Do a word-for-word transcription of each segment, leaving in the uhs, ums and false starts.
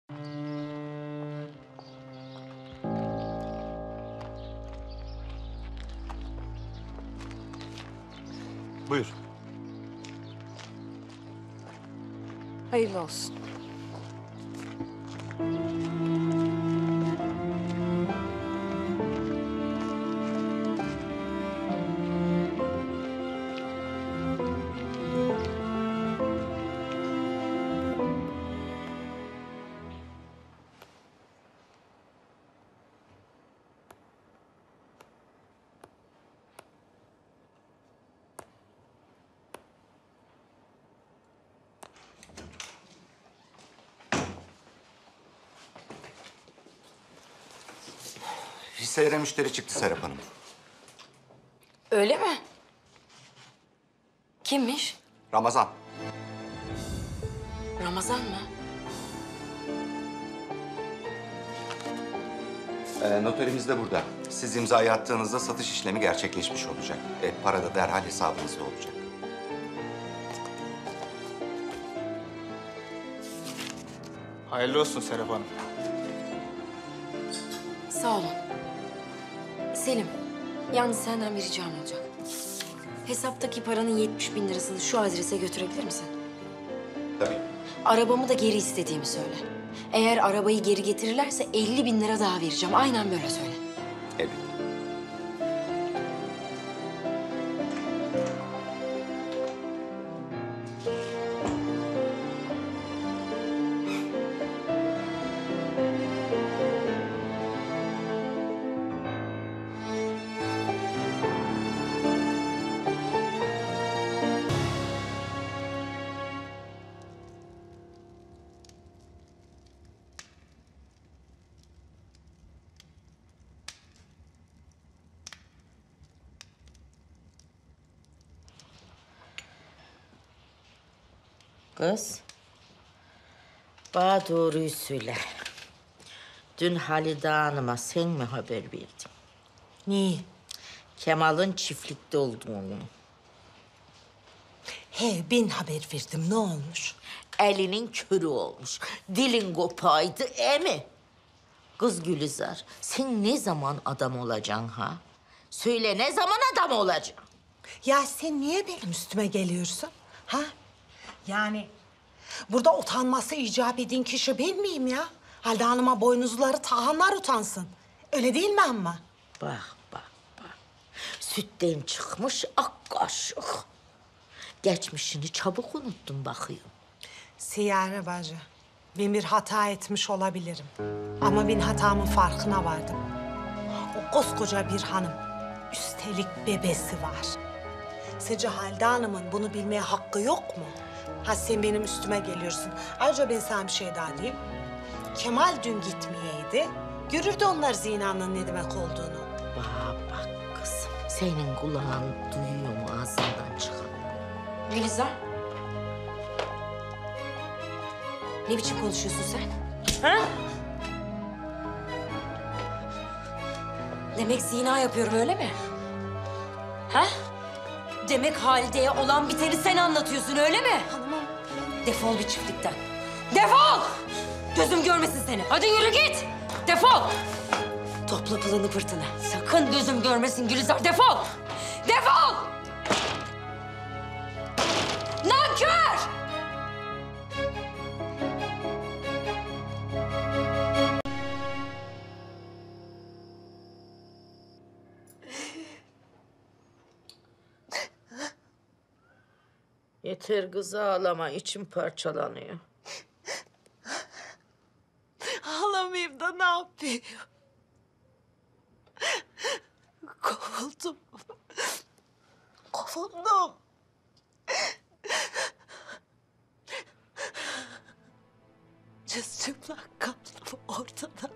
Buyur. Hayırlı olsun. Hisselere müşteri çıktı Serap Hanım. Öyle mi? Kimmiş? Ramazan. Ramazan mı? Ee, noterimiz de burada. Siz imzayı attığınızda satış işlemi gerçekleşmiş olacak. E, para da derhal hesabınızda olacak. Hayırlı olsun Serap Hanım. Sağ olun. Selim, yalnız senden bir ricam olacak. Hesaptaki paranın yetmiş bin lirasını şu adrese götürebilir misin? Tabii. Arabamı da geri istediğimi söyle. Eğer arabayı geri getirirlerse elli bin lira daha vereceğim. Aynen böyle söyle. Elbette. Kız, bana doğruyu söyle. Dün Halide Hanım'a sen mi haber verdin? Niye? Kemal'ın çiftlikte olduğunu. He, ben haber verdim. Ne olmuş? Elinin körü olmuş, dilin kopaydı, e mi? Kız Gülizar, sen ne zaman adam olacaksın ha? Söyle, ne zaman adam olacaksın? Ya sen niye benim üstüme geliyorsun? Ha? Yani burada utanması icap eden kişi ben miyim ya? Halide Hanım'a boynuzları tahanlar utansın. Öyle değil mi ama? Bak, bak, bak. Sütten çıkmış ak kaşık. Geçmişini çabuk unuttun bakıyorum. Siyare bacı, ben bir hata etmiş olabilirim. Ama ben hatamın farkına vardım. O koskoca bir hanım, üstelik bebesi var. Sence Halide Hanım'ın bunu bilmeye hakkı yok mu? Ha sen benim üstüme geliyorsun. Ayrıca ben sana bir şey daha diyeyim. Kemal dün gitmeyeydi. Görürdü onlar zinanın ne demek olduğunu. Bak, bak kızım, senin kulağın duyuyor mu ağzından çıkan? Gülizar. Ne biçim konuşuyorsun sen? Ha? Demek zina yapıyorum öyle mi? Ha? Demek Halide'ye olan biteni sen anlatıyorsun öyle mi? Hanımım. Defol bir çiftlikten. Defol! Gözüm görmesin seni. Hadi yürü git. Defol! Topla pılını pırtını. Sakın gözüm görmesin Gülizar. Defol! Defol! Nankör! Yeter kız ağlama, içim parçalanıyor. Ağlamayayım da ne yapayım? Kovuldum. Kovuldum. Çıplak kaldım ortada.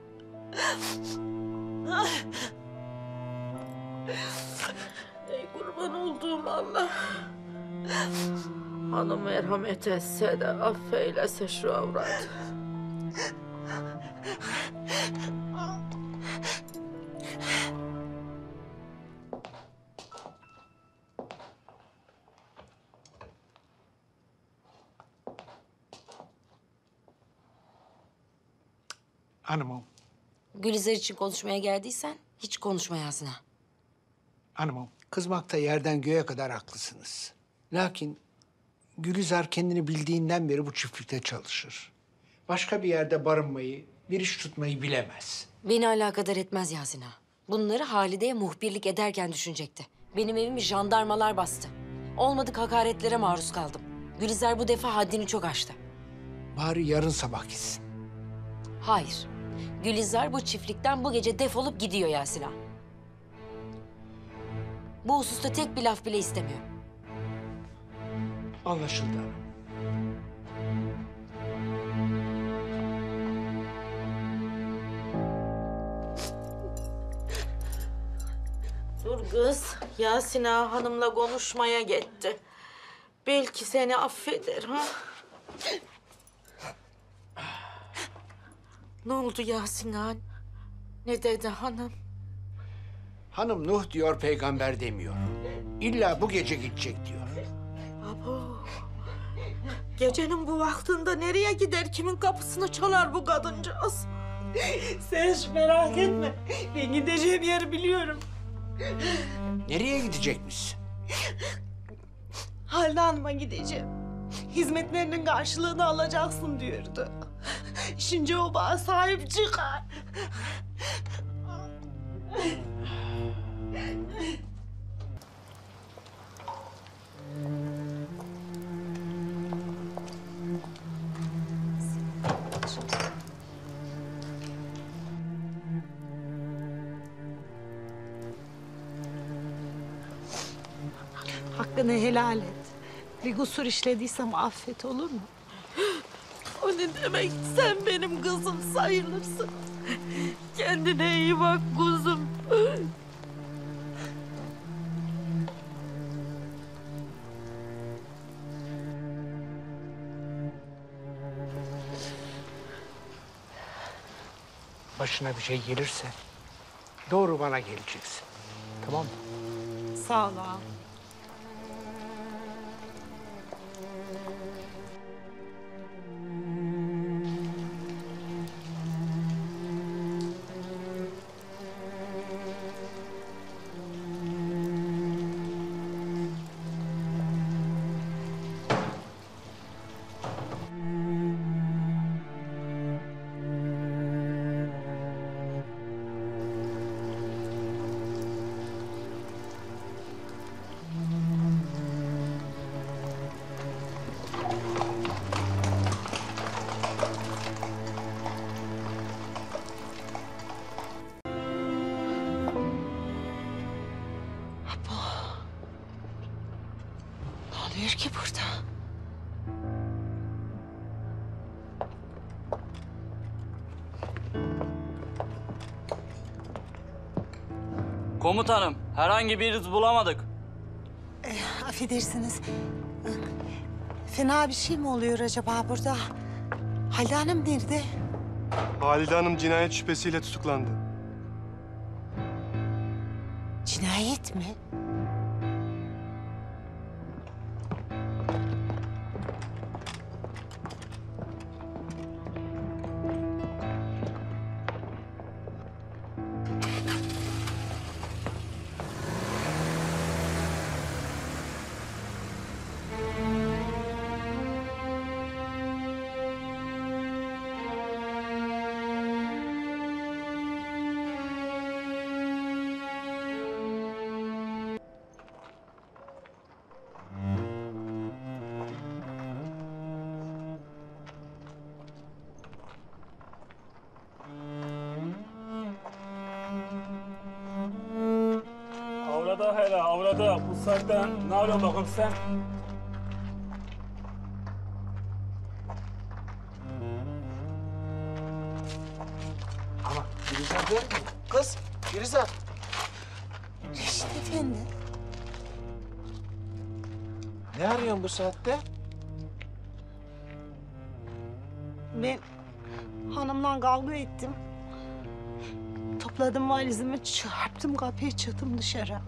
Ey kurban olduğum Allah. Hanım merhamet etse de affeylese şu avrat. Hanımım, Gülizar için konuşmaya geldiysen hiç konuşma Yasin'a. hanımım. Kızmakta yerden göğe kadar haklısınız. Lakin Gülizar kendini bildiğinden beri bu çiftlikte çalışır. Başka bir yerde barınmayı, bir iş tutmayı bilemez. Beni alakadar etmez Yasin ağa. Bunları Halide'ye muhbirlik ederken düşünecekti. Benim evimi jandarmalar bastı. Olmadık hakaretlere maruz kaldım. Gülizar bu defa haddini çok aştı. Bari yarın sabah gitsin. Hayır. Gülizar bu çiftlikten bu gece defolup gidiyor Yasin ağa. Bu hususta tek bir laf bile istemiyor. Anlaşıldı hanım. Dur kız. Yasin Ağa hanımla konuşmaya gitti. Belki seni affeder ha. Ne oldu Yasin Ağa? Ne dedi hanım? Hanım Nuh diyor, peygamber demiyor. İlla bu gece gidecek diyor. Abo. Gecenin bu vaktinde nereye gider? Kimin kapısını çalar bu kadıncağız? Sen hiç merak etme. Ben gideceğim yeri biliyorum. Nereye gidecekmişsin? Halide Hanım'a gideceğim. Hizmetlerinin karşılığını alacaksın diyordu. Şimdi o bana sahip çıkar. Hakkını helal et. Bir kusur işlediysem affet, olur mu? O ne demek? Sen benim kızım sayılırsın. Kendine iyi bak kuzum. Başına bir şey gelirse doğru bana geleceksin. Tamam mı? Sağ ol ağam. Ne oluyor ki burada? Komutanım, herhangi bir iz bulamadık. Affedersiniz. Fena bir şey mi oluyor acaba burada? Halide Hanım nerede? Halide Hanım cinayet şüphesiyle tutuklandı. Cinayet mi? Avrada hele, avrada. Bu saatten ne arıyorsun bakayım sen? Ama Gülizar değil mi? Kız, Gülizar. Reşit Efendi. Ne arıyorsun bu saatte? Ben hanımla kavga ettim. Topladım valizimi, çarptım kapıyı, çıktım dışarı.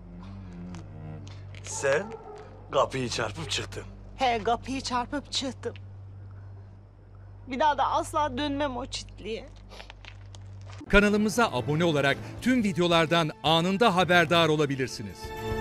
Sen kapıyı çarpıp çıktın. He, kapıyı çarpıp çıktım. Bir daha da asla dönmem o çiftliğe. Kanalımıza abone olarak tüm videolardan anında haberdar olabilirsiniz.